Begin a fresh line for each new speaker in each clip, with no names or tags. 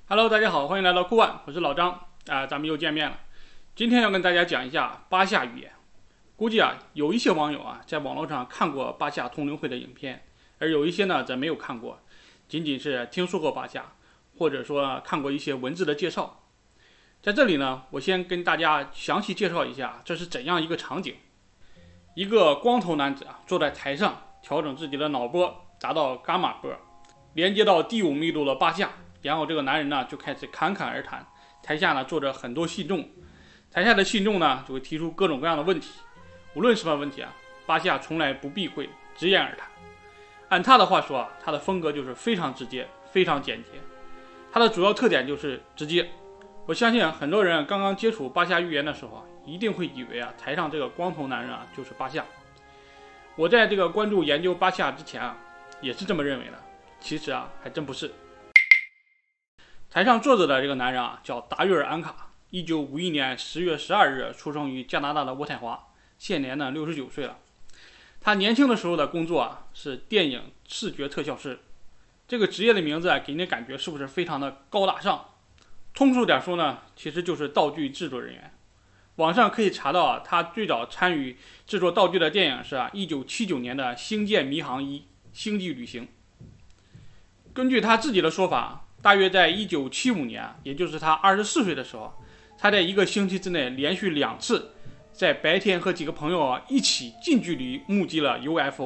Hello，大家好，欢迎来到酷玩，我是老张咱们又见面了。今天要跟大家讲一下巴夏语言。估计有一些网友在网络上看过巴夏通灵会的影片，而有一些呢则没有看过，仅仅是听说过巴夏，或者说看过一些文字的介绍。在这里呢，我先跟大家详细介绍一下这是怎样一个场景。一个光头男子坐在台上，调整自己的脑波达到伽马波，连接到第5密度的巴夏。然后这个男人呢就开始侃侃而谈，台下呢坐着很多信众，台下的信众呢就会提出各种各样的问题，无论什么问题巴夏从来不避讳，直言而谈。按他的话说他的风格就是非常直接，非常简洁，他的主要特点就是直接。我相信很多人刚刚接触巴夏预言的时候一定会以为台上这个光头男人就是巴夏。我在这个关注研究巴夏之前也是这么认为的，其实还真不是。台上坐着的这个男人叫达约尔·安卡，1951年10月12日出生于加拿大的渥太华，现年呢69岁了。他年轻的时候的工作是电影视觉特效师，这个职业的名字给你感觉是不是非常的高大上？通俗点说呢，其实就是道具制作人员。网上可以查到他最早参与制作道具的电影是1979年的《星舰迷航1：星际旅行》。根据他自己的说法，大约在1975年，也就是他24岁的时候，他在一个星期之内连续2次在白天和几个朋友一起近距离目击了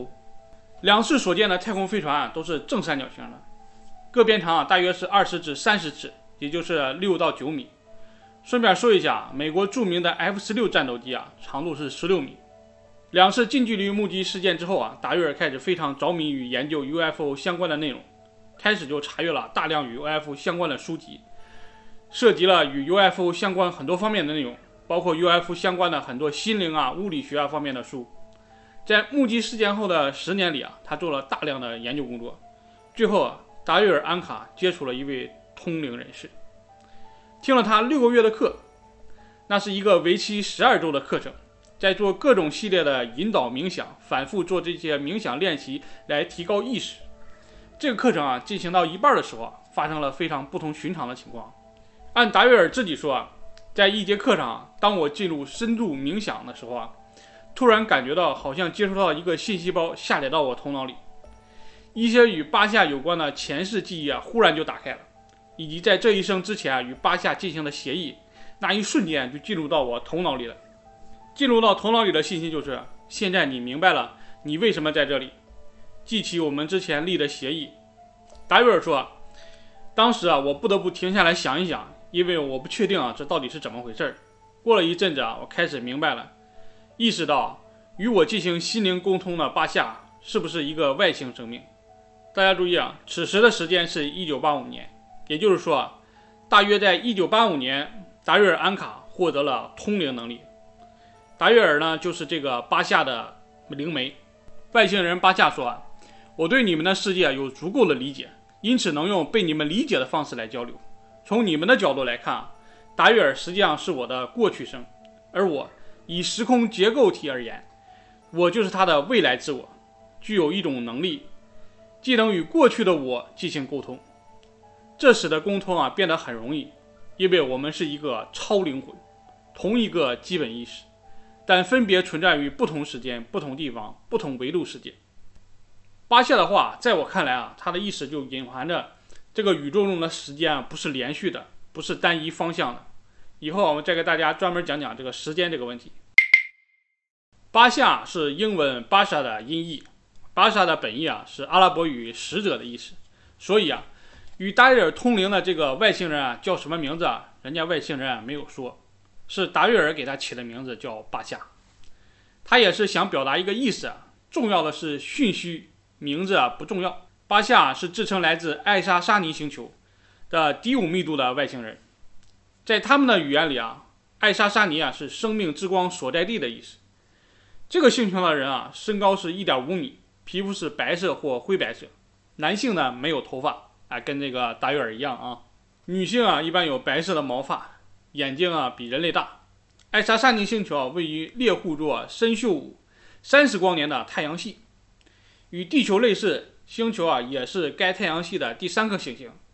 UFO。2次所见的太空飞船都是正三角形的，各边长大约是20至30尺，也就是6到9米。顺便说一下，美国著名的 F-16战斗机长度是16米。2次近距离目击事件之后达约尔开始非常着迷于研究 UFO 相关的内容，开始就查阅了大量与 UFO 相关的书籍，涉及了与 UFO 相关很多方面的内容，包括 UFO 相关的很多心灵物理学方面的书。在目击事件后的10年里他做了大量的研究工作，最后达约尔·安卡接触了一位通灵人士，听了他6个月的课，那是一个为期12周的课程，在做各种系列的引导冥想，反复做这些冥想练习来提高意识。这个课程进行到一半的时候发生了非常不同寻常的情况。按达约尔自己说在一节课上，当我进入深度冥想的时候突然感觉到好像接触到一个信息包下载到我头脑里，一些与巴夏有关的前世记忆忽然就打开了，以及在这一生之前与巴夏进行的协议，那一瞬间就进入到我头脑里了。进入到头脑里的信息就是：现在你明白了你为什么在这里，记起我们之前立的协议。达约尔说，当时我不得不停下来想一想，因为我不确定这到底是怎么回事。过了一阵子我开始明白了，意识到与我进行心灵沟通的巴夏是不是一个外星生命。大家注意此时的时间是1985年，也就是说大约在1985年达约尔·安卡获得了通灵能力。达约尔呢就是这个巴夏的灵媒。外星人巴夏说，我对你们的世界有足够的理解，因此能用被你们理解的方式来交流。从你们的角度来看达约尔实际上是我的过去生，而我以时空结构体而言，我就是他的未来自我，具有一种能力，既能与过去的我进行沟通。这使得沟通变得很容易，因为我们是一个超灵魂，同一个基本意识，但分别存在于不同时间、不同地方、不同维度世界。巴夏的话在我看来他的意思就隐含着这个宇宙中的时间不是连续的，不是单一方向的。以后我们再给大家专门讲讲这个时间这个问题。巴夏是英文巴夏的音译，巴夏的本意是阿拉伯语使者的意思，所以与达约尔通灵的这个外星人叫什么名字人家外星人没有说，是达约尔给他起的名字叫巴夏。他也是想表达一个意思，重要的是讯息，名字不重要。巴夏是自称来自艾莎沙尼星球的第5密度的外星人，在他们的语言里艾莎沙尼是生命之光所在地的意思。这个星球的人身高是 1.5 米，皮肤是白色或灰白色，男性呢没有头发跟这个达约尔一样女性一般有白色的毛发，眼睛比人类大。艾莎沙尼星球位于猎户座参宿五30光年的太阳系，与地球类似，星球也是该太阳系的第3颗行星，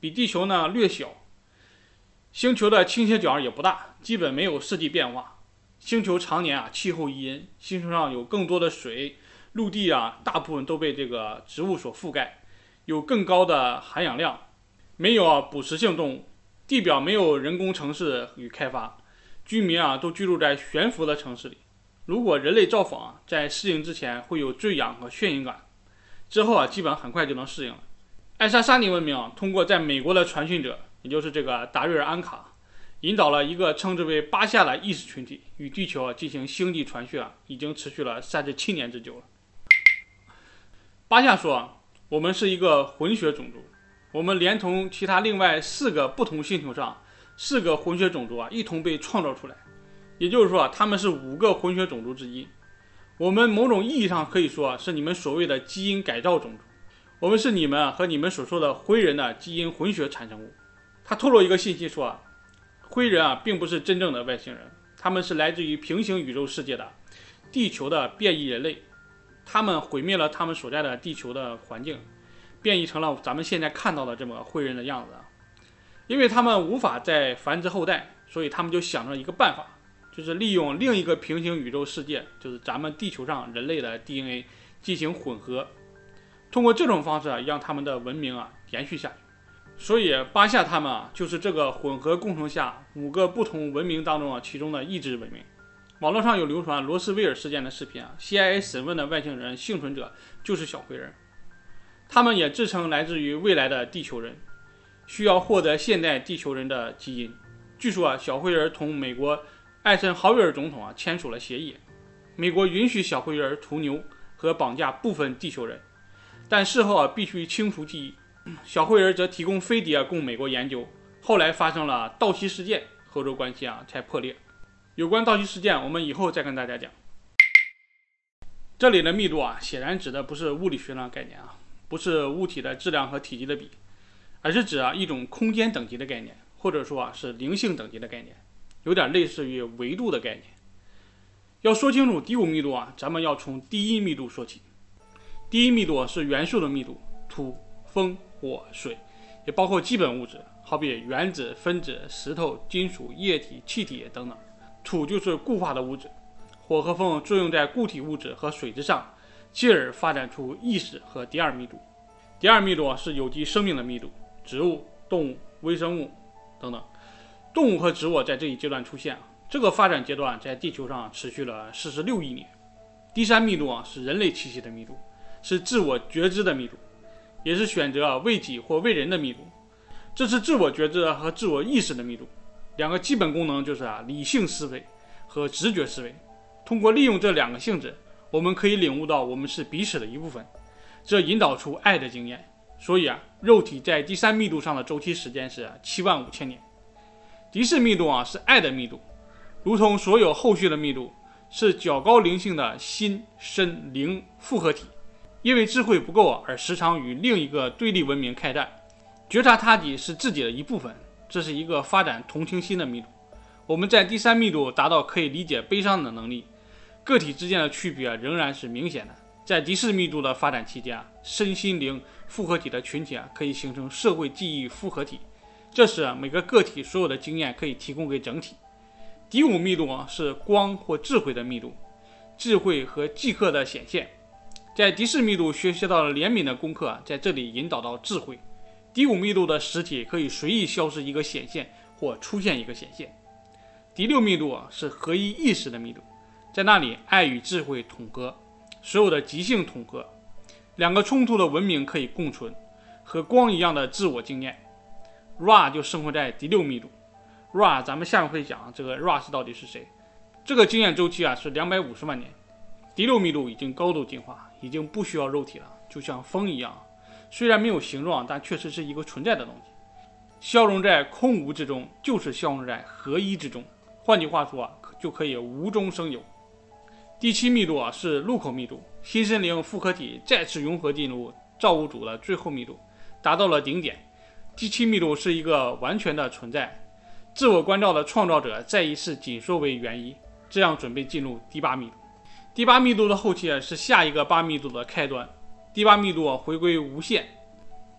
比地球呢略小。星球的倾斜角也不大，基本没有四季变化。星球常年气候宜人，星球上有更多的水，陆地大部分都被这个植物所覆盖，有更高的含氧量，没有捕食性动物，地表没有人工城市与开发，居民都居住在悬浮的城市里。如果人类造访在适应之前会有坠氧和眩晕感，之后基本很快就能适应了。爱沙沙尼文明通过在美国的传讯者，也就是这个达瑞尔安卡，引导了一个称之为巴夏的意识群体与地球进行星际传讯已经持续了37年之久了。巴夏说，我们是一个混血种族，我们连同其他另外4个不同星球上4个混血种族一同被创造出来，也就是说他们是5个混血种族之一。我们某种意义上可以说是你们所谓的基因改造种族，我们是你们和你们所说的灰人的基因混血产生物。他透露一个信息说，灰人并不是真正的外星人，他们是来自于平行宇宙世界的地球的变异人类，他们毁灭了他们所在的地球的环境，变异成了咱们现在看到的这么灰人的样子。因为他们无法再繁殖后代，所以他们就想着一个办法，就是利用另一个平行宇宙世界，就是咱们地球上人类的 DNA 进行混合，通过这种方式让他们的文明延续下去。所以巴夏他们就是这个混合共同下5个不同文明当中其中的一支文明。网络上有流传罗斯威尔事件的视频CIA 审问的外星人幸存者就是小灰人，他们也自称来自于未来的地球人，需要获得现代地球人的基因。据说小灰人同美国艾森豪威尔总统签署了协议，美国允许小灰人屠牛和绑架部分地球人，但事后必须清除记忆。小灰人则提供飞碟供美国研究，后来发生了道奇事件，后洲关系才破裂。有关道奇事件我们以后再跟大家讲。这里的密度显然指的不是物理学上的概念不是物体的质量和体积的比，而是指一种空间等级的概念，或者说是灵性等级的概念，有点类似于维度的概念。要说清楚第5密度咱们要从第1密度说起。第1密度是元素的密度，土、风、火、水，也包括基本物质，好比原子、分子、石头、金属、液体、气体等等。土就是固化的物质，火和风作用在固体物质和水之上，继而发展出意识和第2密度。第2密度是有机生命的密度，植物、动物、微生物等等。动物和植物在这一阶段出现，这个发展阶段在地球上持续了46亿年。第3密度是人类气息的密度，是自我觉知的密度，也是选择为己或为人的密度。这是自我觉知和自我意识的密度。2个基本功能就是理性思维和直觉思维。通过利用这2个性质，我们可以领悟到我们是彼此的一部分，这引导出爱的经验。所以肉体在第3密度上的周期时间是75000年。第4密度是爱的密度，如同所有后续的密度，是较高灵性的心、身、灵复合体，因为智慧不够而时常与另一个对立文明开战。觉察他己是自己的一部分，这是一个发展同情心的密度。我们在第3密度达到可以理解悲伤的能力，个体之间的区别仍然是明显的。在第4密度的发展期间身心灵复合体的群体可以形成社会记忆复合体，这时每个个体所有的经验可以提供给整体。第5密度是光或智慧的密度，智慧和即刻的显现。在第4密度学习到了怜悯的功课，在这里引导到智慧。第5密度的实体可以随意消失一个显现或出现一个显现。第6密度是合一意识的密度，在那里爱与智慧统合，所有的即兴统合，2个冲突的文明可以共存，和光一样的自我经验。Ra 就生活在第6密度。Ra 咱们下面会讲这个 Ra 到底是谁。这个经验周期是250万年。第6密度已经高度进化，已经不需要肉体了，就像风一样，虽然没有形状，但确实是一个存在的东西。消融在空无之中，就是消融在合一之中。换句话说就可以无中生有。第7密度是路口密度，新森灵复合体再次融合进入造物主的最后密度，达到了顶点。第7密度是一个完全的存在，自我关照的创造者再一次紧缩为原一，这样准备进入第8密度。第8密度的后期是下一个8密度的开端。第8密度回归无限，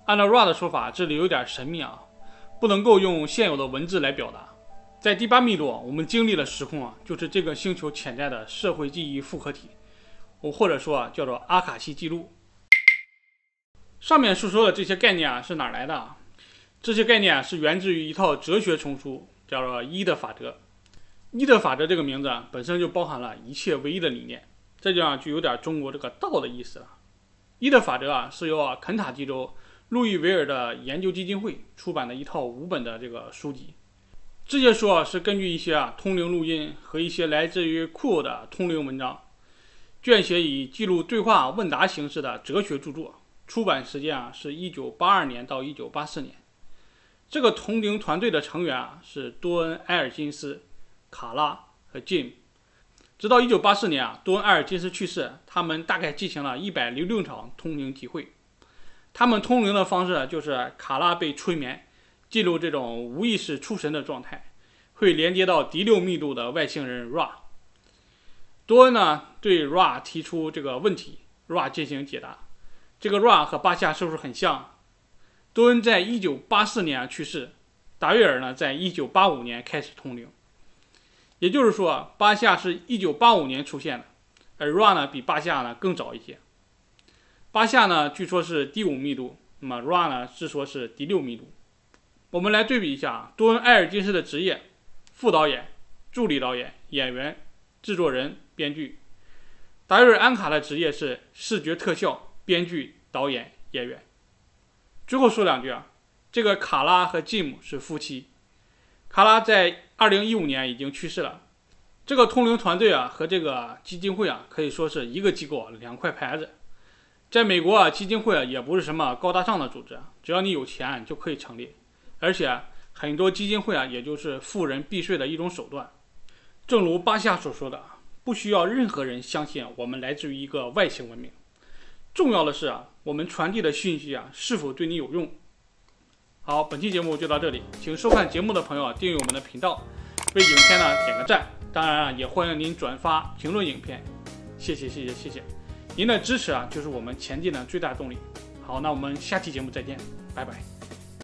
按照 Ra 的说法，这里有点神秘啊，不能够用现有的文字来表达。在第8密度，我们经历了时空啊，就是这个星球潜在的社会记忆复合体，或者说叫做阿卡西记录。上面述说的这些概念啊，是哪来的啊？这些概念是源自于一套哲学丛书，叫做一的法则。一的法则这个名字本身就包含了一切唯一的理念，这就有点中国这个道的意思了。一的法则啊，是由肯塔基州路易维尔的研究基金会出版的一套5本的这个书籍。这些书是根据一些通灵录音和一些来自于库尔的通灵文章，撰写以记录对话问答形式的哲学著作。出版时间是1982年到1984年。这个通灵团队的成员是多恩·埃尔金斯、卡拉和 Jim。直到1984年多恩·埃尔金斯去世，他们大概进行了106场通灵集会。他们通灵的方式就是卡拉被催眠，进入这种无意识出神的状态，会连接到第6密度的外星人 Ra。多恩对 Ra 提出这个问题 ，Ra 进行解答。这个 Ra 和巴夏是不是很像？多恩在1984年去世，达维尔在1985年开始通灵。也就是说，巴夏是1985年出现的，而 Ra 比巴夏更早一些。巴夏据说是第5密度，那么 Ra 据说是第6密度。我们来对比一下多恩·埃尔金斯的职业：副导演、助理导演、演员、制作人、编剧。达维尔·安卡的职业是视觉特效、编剧、导演、演员。最后说两句这个卡拉和吉姆是夫妻。卡拉在2015年已经去世了。这个通灵团队和这个基金会可以说是一个机构2块牌子。在美国基金会也不是什么高大上的组织，只要你有钱就可以成立。而且很多基金会也就是富人避税的一种手段。正如巴夏所说的，不需要任何人相信我们来自于一个外星文明。重要的是我们传递的讯息是否对你有用。好，本期节目就到这里，请收看节目的朋友订阅我们的频道，为影片点个赞，当然也欢迎您转发评论影片，谢谢。您的支持就是我们前进的最大动力。好，那我们下期节目再见，拜拜。